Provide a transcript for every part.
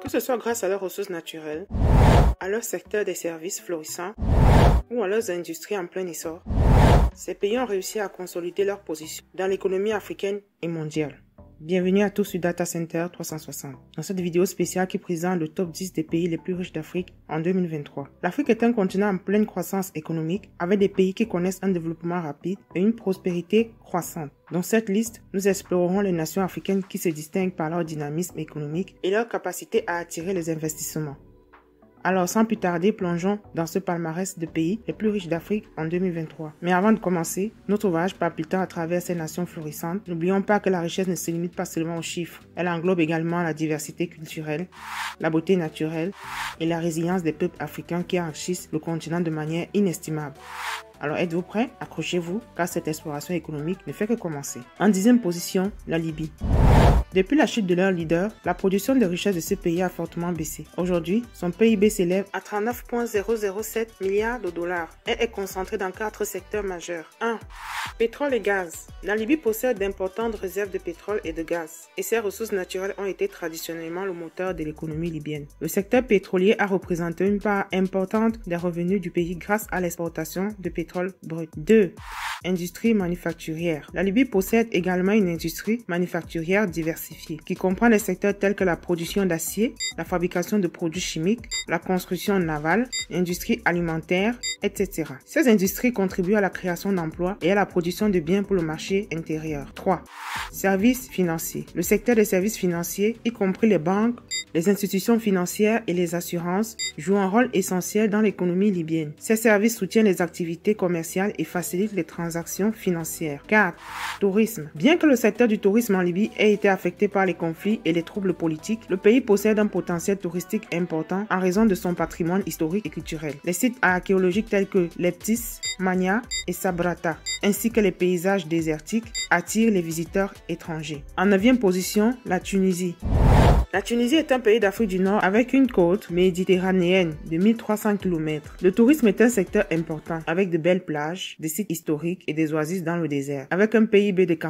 Que ce soit grâce à leurs ressources naturelles, à leur secteur des services florissants ou à leurs industries en plein essor, ces pays ont réussi à consolider leur position dans l'économie africaine et mondiale. Bienvenue à tous sur Data Center 360. Dans cette vidéo spéciale qui présente le top 10 des pays les plus riches d'Afrique en 2023. L'Afrique est un continent en pleine croissance économique avec des pays qui connaissent un développement rapide et une prospérité croissante. Dans cette liste, nous explorerons les nations africaines qui se distinguent par leur dynamisme économique et leur capacité à attirer les investissements. Alors, sans plus tarder, plongeons dans ce palmarès de pays les plus riches d'Afrique en 2023. Mais avant de commencer, notre voyage palpitant à travers ces nations florissantes, n'oublions pas que la richesse ne se limite pas seulement aux chiffres. Elle englobe également la diversité culturelle, la beauté naturelle et la résilience des peuples africains qui enrichissent le continent de manière inestimable. Alors êtes-vous prêts? Accrochez-vous, car cette exploration économique ne fait que commencer. En 10e position, la Libye. Depuis la chute de leur leader, la production de richesses de ce pays a fortement baissé. Aujourd'hui, son PIB s'élève à 39,007 milliards de dollars. Elle est concentrée dans 4 secteurs majeurs. 1. Pétrole et gaz. La Libye possède d'importantes réserves de pétrole et de gaz, et ses ressources naturelles ont été traditionnellement le moteur de l'économie libyenne. Le secteur pétrolier a représenté une part importante des revenus du pays grâce à l'exportation de pétrole brut. 2. Industrie manufacturière. La Libye possède également une industrie manufacturière diversifiée qui comprend des secteurs tels que la production d'acier, la fabrication de produits chimiques, la construction navale, l'industrie alimentaire, etc. Ces industries contribuent à la création d'emplois et à la production de biens pour le marché intérieur. 3. Services financiers. Le secteur des services financiers, y compris les banques, les institutions financières et les assurances, jouent un rôle essentiel dans l'économie libyenne. Ces services soutiennent les activités commerciales et facilitent les transactions financières. 4. Tourisme. Bien que le secteur du tourisme en Libye ait été affecté par les conflits et les troubles politiques, le pays possède un potentiel touristique important en raison de son patrimoine historique et culturel. Les sites archéologiques tels que Leptis, Mania et Sabrata, ainsi que les paysages désertiques, attirent les visiteurs étrangers. En 9e position, la Tunisie. La Tunisie est un pays d'Afrique du Nord avec une côte méditerranéenne de 1300 km. Le tourisme est un secteur important avec de belles plages, des sites historiques et des oasis dans le désert. Avec un PIB de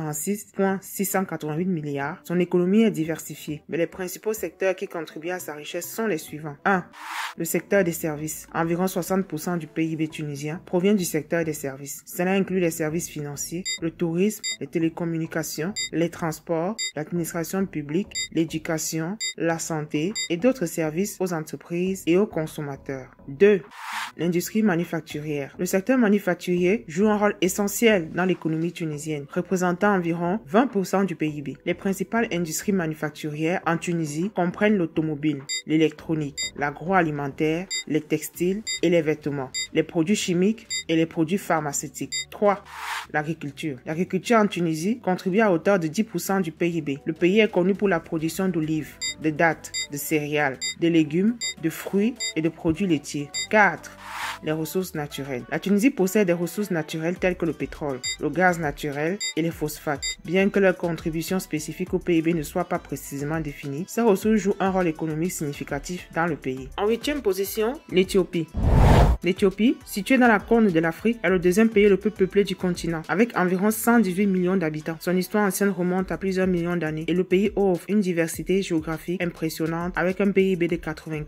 46,688 milliards, son économie est diversifiée. Mais les principaux secteurs qui contribuent à sa richesse sont les suivants. 1. Le secteur des services. Environ 60% du PIB tunisien provient du secteur des services. Cela inclut les services financiers, le tourisme, les télécommunications, les transports, l'administration publique, l'éducation, la santé et d'autres services aux entreprises et aux consommateurs. 2. L'industrie manufacturière. Le secteur manufacturier joue un rôle essentiel dans l'économie tunisienne, représentant environ 20% du PIB. Les principales industries manufacturières en Tunisie comprennent l'automobile, l'électronique, l'agroalimentaire, les textiles et les vêtements, les produits chimiques et les produits pharmaceutiques. 3. L'agriculture. L'agriculture en Tunisie contribue à hauteur de 10% du PIB. Le pays est connu pour la production d'olives, de dattes, de céréales, de légumes, de fruits et de produits laitiers. 4. Les ressources naturelles. La Tunisie possède des ressources naturelles telles que le pétrole, le gaz naturel et les phosphates. Bien que leur contribution spécifique au PIB ne soit pas précisément définie, ces ressources jouent un rôle économique significatif dans le pays. En 8e position, l'Éthiopie. L'Éthiopie, située dans la corne de l'Afrique, est le deuxième pays le plus peuplé du continent, avec environ 118 millions d'habitants. Son histoire ancienne remonte à plusieurs millions d'années et le pays offre une diversité géographique impressionnante avec un PIB de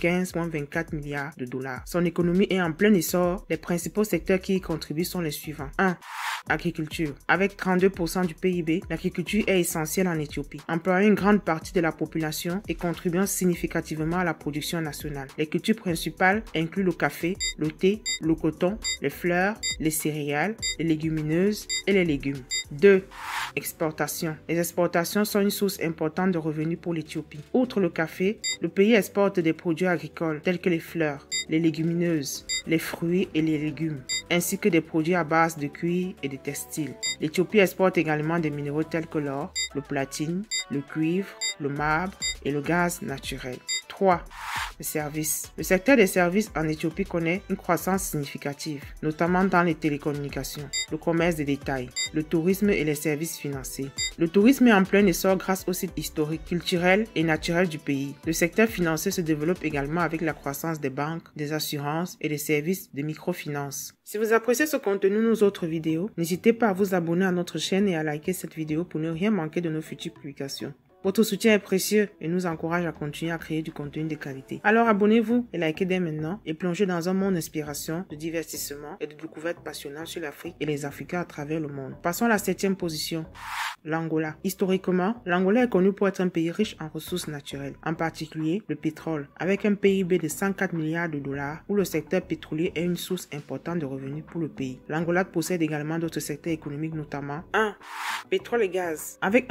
95,24 milliards de dollars. Son économie est en plein essor. Les principaux secteurs qui y contribuent sont les suivants. 1. Agriculture. Avec 32% du PIB, l'agriculture est essentielle en Éthiopie, employant une grande partie de la population et contribuant significativement à la production nationale. Les cultures principales incluent le café, le thé, le coton, les fleurs, les céréales, les légumineuses et les légumes. 2. Exportation. Les exportations sont une source importante de revenus pour l'Éthiopie. Outre le café, le pays exporte des produits agricoles tels que les fleurs, les légumineuses, les fruits et les légumes, ainsi que des produits à base de cuir et de textiles. L'Éthiopie exporte également des minéraux tels que l'or, le platine, le cuivre, le marbre et le gaz naturel. 3. Les services. Le secteur des services en Éthiopie connaît une croissance significative, notamment dans les télécommunications, le commerce de détail, le tourisme et les services financiers. Le tourisme est en plein essor grâce aux sites historiques, culturels et naturels du pays. Le secteur financier se développe également avec la croissance des banques, des assurances et des services de microfinance. Si vous appréciez ce contenu ou nos autres vidéos, n'hésitez pas à vous abonner à notre chaîne et à liker cette vidéo pour ne rien manquer de nos futures publications. Votre soutien est précieux et nous encourage à continuer à créer du contenu de qualité. Alors abonnez-vous et likez dès maintenant et plongez dans un monde d'inspiration, de divertissement et de découvertes passionnantes sur l'Afrique et les Africains à travers le monde. Passons à la 7e position. L'Angola. Historiquement, l'Angola est connu pour être un pays riche en ressources naturelles, en particulier le pétrole, avec un PIB de 104 milliards de dollars où le secteur pétrolier est une source importante de revenus pour le pays. L'Angola possède également d'autres secteurs économiques, notamment 1. Pétrole et gaz. Avec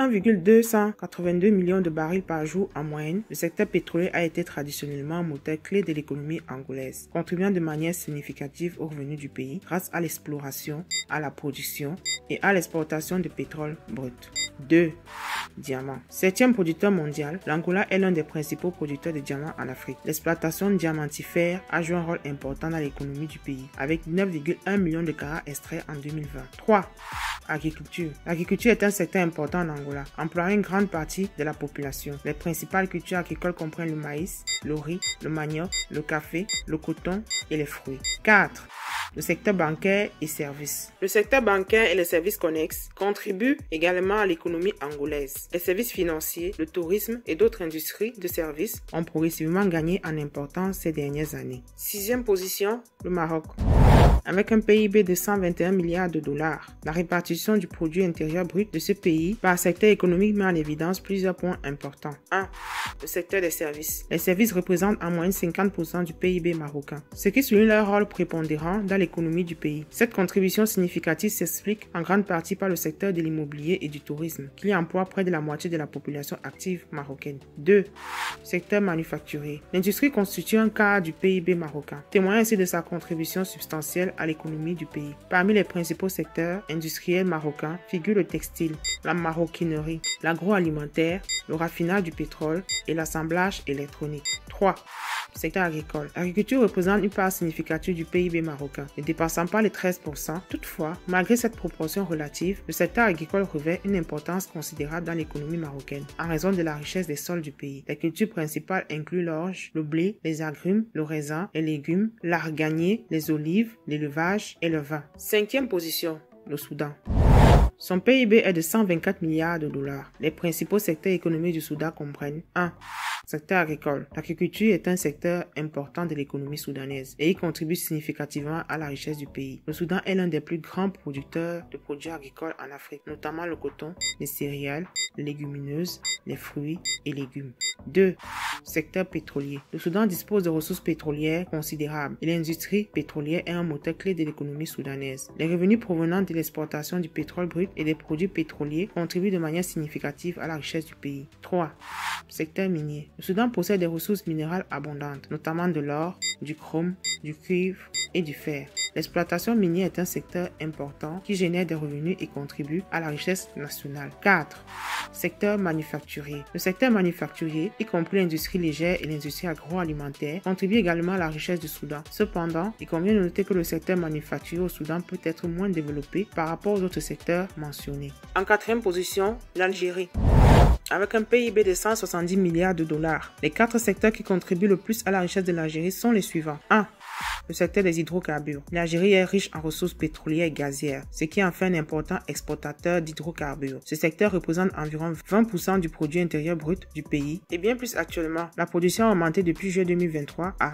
1,282 millions de barils par jour en moyenne, le secteur pétrolier a été traditionnellement un moteur clé de l'économie angolaise, contribuant de manière significative aux revenus du pays grâce à l'exploration, à la production et à l'exportation de pétrole brut. 2. Diamants. 7e producteur mondial, l'Angola est l'un des principaux producteurs de diamants en Afrique. L'exploitation diamantifère a joué un rôle important dans l'économie du pays, avec 9,1 millions de carats extraits en 2020. 3. Agriculture. L'agriculture est un secteur important en Angola, employant une grande partie de la population. Les principales cultures agricoles comprennent le maïs, le riz, le manioc, le café, le coton et les fruits. 4. Le secteur bancaire et services. Le secteur bancaire et les services connexes contribuent également à l'économie angolaise. Les services financiers, le tourisme et d'autres industries de services ont progressivement gagné en importance ces dernières années. 6e position, le Maroc. Avec un PIB de 121 milliards de dollars, la répartition du produit intérieur brut de ce pays par secteur économique met en évidence plusieurs points importants. 1. Le secteur des services. Les services représentent en moyenne 50% du PIB marocain, ce qui souligne leur rôle prépondérant dans l'économie du pays. Cette contribution significative s'explique en grande partie par le secteur de l'immobilier et du tourisme, qui emploie près de la moitié de la population active marocaine. 2. Secteur manufacturier. L'industrie constitue un quart du PIB marocain, témoignant ainsi de sa contribution substantielle à l'économie du pays. Parmi les principaux secteurs industriels marocains figurent le textile, la maroquinerie, l'agroalimentaire, le raffinage du pétrole et l'assemblage électronique. 3. Secteur agricole. L'agriculture représente une part significative du PIB marocain, ne dépassant pas les 13%. Toutefois, malgré cette proportion relative, le secteur agricole revêt une importance considérable dans l'économie marocaine, en raison de la richesse des sols du pays. Les cultures principales incluent l'orge, le blé, les agrumes, le raisin, les légumes, l'arganier, les olives, l'élevage et le vin. 5e position, le Soudan. Son PIB est de 124 milliards de dollars. Les principaux secteurs économiques du Soudan comprennent 1. Secteur agricole. L'agriculture est un secteur important de l'économie soudanaise et y contribue significativement à la richesse du pays. Le Soudan est l'un des plus grands producteurs de produits agricoles en Afrique, notamment le coton, les céréales, les légumineuses, les fruits et légumes. 2. Secteur pétrolier. Le Soudan dispose de ressources pétrolières considérables et l'industrie pétrolière est un moteur clé de l'économie soudanaise. Les revenus provenant de l'exportation du pétrole brut et des produits pétroliers contribuent de manière significative à la richesse du pays. 3. Secteur minier. Le Soudan possède des ressources minérales abondantes, notamment de l'or, du chrome, du cuivre et du fer. L'exploitation minière est un secteur important qui génère des revenus et contribue à la richesse nationale. 4. Secteur manufacturier. Le secteur manufacturier, y compris l'industrie légère et l'industrie agroalimentaire, contribue également à la richesse du Soudan. Cependant, il convient de noter que le secteur manufacturier au Soudan peut être moins développé par rapport aux autres secteurs mentionnés. En 4e position, l'Algérie. Avec un PIB de 170 milliards de dollars, les 4 secteurs qui contribuent le plus à la richesse de l'Algérie sont les suivants. 1. Le secteur des hydrocarbures. L'Algérie est riche en ressources pétrolières et gazières, ce qui en fait un important exportateur d'hydrocarbures. Ce secteur représente environ 20% du produit intérieur brut du pays et bien plus actuellement. La production a augmenté depuis juillet 2023 à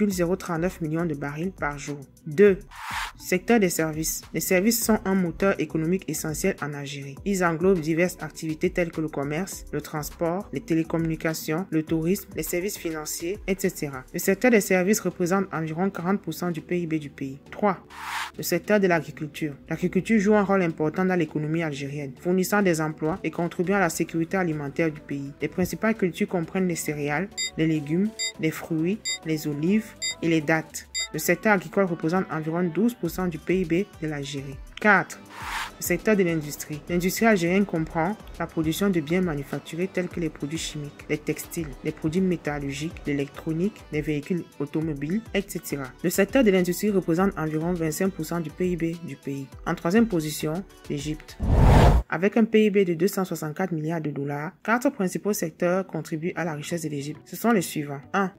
1,039 millions de barils par jour. 2. Secteur des services. Les services sont un moteur économique essentiel en Algérie. Ils englobent diverses activités telles que le commerce, le transport, les télécommunications, le tourisme, les services financiers, etc. Le secteur des services représente environ 40% du PIB du pays. 3. Le secteur de l'agriculture. L'agriculture joue un rôle important dans l'économie algérienne, fournissant des emplois et contribuant à la sécurité alimentaire du pays. Les principales cultures comprennent les céréales, les légumes, les fruits, les olives et les dattes. Le secteur agricole représente environ 12% du PIB de l'Algérie. 4. Le secteur de l'industrie. L'industrie algérienne comprend la production de biens manufacturés tels que les produits chimiques, les textiles, les produits métallurgiques, l'électronique, les véhicules automobiles, etc. Le secteur de l'industrie représente environ 25% du PIB du pays. En 3e position, l'Égypte. Avec un PIB de 264 milliards de dollars, 4 principaux secteurs contribuent à la richesse de l'Égypte. Ce sont les suivants. 1.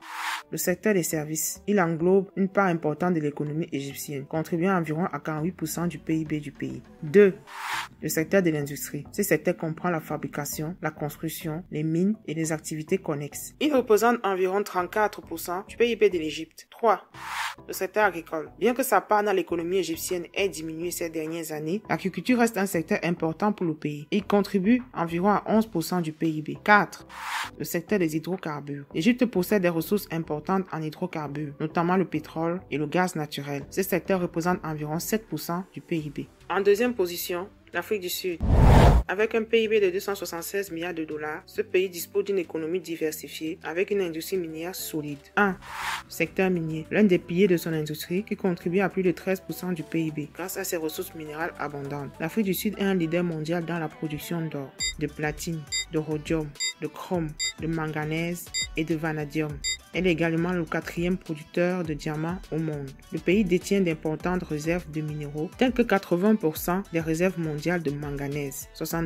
Le secteur des services. Il englobe une part importante de l'économie égyptienne, contribuant environ à 48% du PIB du pays. 2. Le secteur de l'industrie. Ce secteur comprend la fabrication, la construction, les mines et les activités connexes. Il représente environ 34% du PIB de l'Égypte. 3. Le secteur agricole. Bien que sa part dans l'économie égyptienne ait diminué ces dernières années, l'agriculture reste un secteur important pour le pays. Il contribue environ à 11% du PIB. 4. Le secteur des hydrocarbures. L'Égypte possède des ressources importantes en hydrocarbures, notamment le pétrole et le gaz naturel. Ce secteur représente environ 7% du PIB. En deuxième position, l'Afrique du Sud. Avec un PIB de 276 milliards de dollars, ce pays dispose d'une économie diversifiée avec une industrie minière solide. 1. Secteur minier. L'un des piliers de son industrie qui contribue à plus de 13% du PIB grâce à ses ressources minérales abondantes. L'Afrique du Sud est un leader mondial dans la production d'or, de platine, de rhodium, de chrome, de manganèse et de vanadium. Elle est également le 4e producteur de diamants au monde. Le pays détient d'importantes réserves de minéraux, telles que 80% des réserves mondiales de manganèse,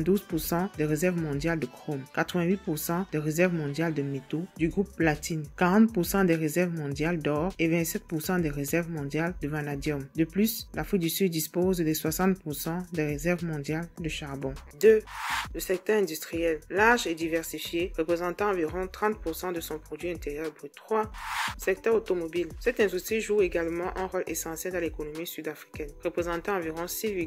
72% des réserves mondiales de chrome, 88% des réserves mondiales de métaux du groupe platine, 40% des réserves mondiales d'or et 27% des réserves mondiales de vanadium. De plus, l'Afrique du Sud dispose de 60% des réserves mondiales de charbon. 2. Le secteur industriel, large et diversifié, représentant environ 30% de son produit intérieur brut. 3. Secteur automobile. Cette industrie joue également un rôle essentiel dans l'économie sud-africaine, représentant environ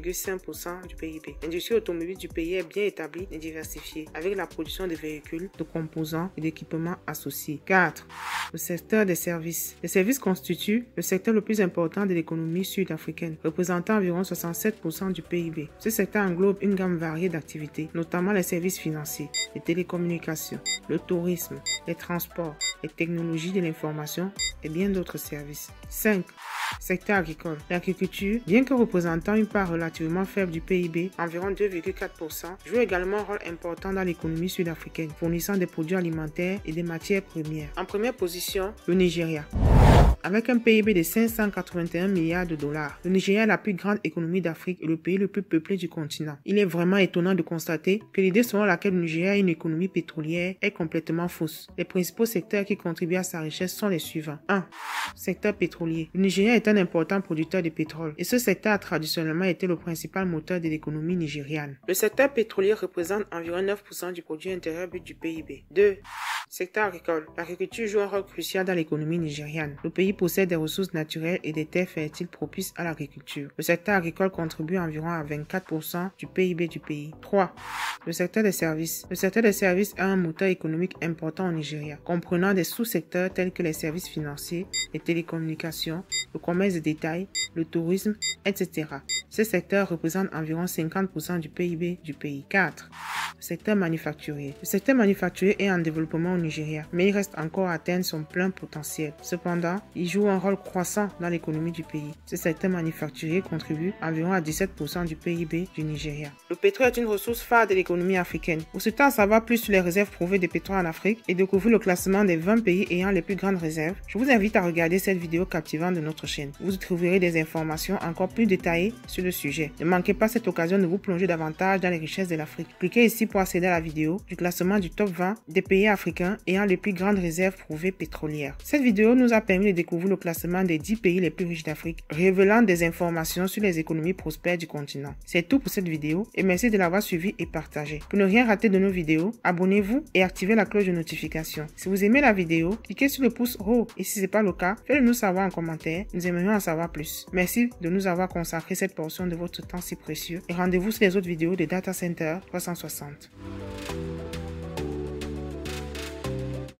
6,5% du PIB. L'industrie automobile du pays est bien établie et diversifiée, avec la production de véhicules, de composants et d'équipements associés. 4. Le secteur des services. Les services constituent le secteur le plus important de l'économie sud-africaine, représentant environ 67% du PIB. Ce secteur englobe une gamme variée d'activités, notamment les services financiers, les télécommunications, le tourisme, les transports, les technologies de l'information et bien d'autres services. 5. Secteur agricole. L'agriculture, bien que représentant une part relativement faible du PIB, environ 2,4%, joue également un rôle important dans l'économie sud-africaine, fournissant des produits alimentaires et des matières premières. En première position, le Nigeria. Avec un PIB de 581 milliards de dollars, le Nigeria est la plus grande économie d'Afrique et le pays le plus peuplé du continent. Il est vraiment étonnant de constater que l'idée selon laquelle le Nigeria a une économie pétrolière est complètement fausse. Les principaux secteurs qui contribuent à sa richesse sont les suivants. 1. Secteur pétrolier. Le Nigeria est un important producteur de pétrole et ce secteur a traditionnellement été le principal moteur de l'économie nigériane. Le secteur pétrolier représente environ 9% du produit intérieur brut du PIB. 2. Secteur agricole. L'agriculture joue un rôle crucial dans l'économie nigériane. Le pays possède des ressources naturelles et des terres fertiles propices à l'agriculture. Le secteur agricole contribue environ à 24% du PIB du pays. 3. Le secteur des services. Le secteur des services a un moteur économique important au Nigeria, comprenant des sous-secteurs tels que les services financiers, les télécommunications, le commerce de détail, le tourisme, etc. Ce secteur représente environ 50% du PIB du pays. 4. Le secteur manufacturier. Le secteur manufacturier est en développement au Nigeria, mais il reste encore à atteindre son plein potentiel. Cependant, il joue un rôle croissant dans l'économie du pays. Ce secteur manufacturier contribue environ à 17% du PIB du Nigeria. Le pétrole est une ressource phare de l'économie africaine. Vous souhaitez en savoir plus sur les réserves prouvées de pétrole en Afrique et découvrir le classement des 20 pays ayant les plus grandes réserves? Je vous invite à regarder cette vidéo captivante de notre chaîne. Vous y trouverez des informations encore plus détaillées sur le sujet. Ne manquez pas cette occasion de vous plonger davantage dans les richesses de l'Afrique. Cliquez ici pour accéder à la vidéo du classement du top 20 des pays africains ayant les plus grandes réserves prouvées pétrolières. Cette vidéo nous a permis de découvrir le classement des 10 pays les plus riches d'Afrique, révélant des informations sur les économies prospères du continent. C'est tout pour cette vidéo et merci de l'avoir suivi et partagé. Pour ne rien rater de nos vidéos, abonnez-vous et activez la cloche de notification. Si vous aimez la vidéo, cliquez sur le pouce haut et si ce n'est pas le cas, faites-le nous savoir en commentaire. Nous aimerions en savoir plus. Merci de nous avoir consacré cette portion de votre temps si précieux et rendez-vous sur les autres vidéos de Data Center 360.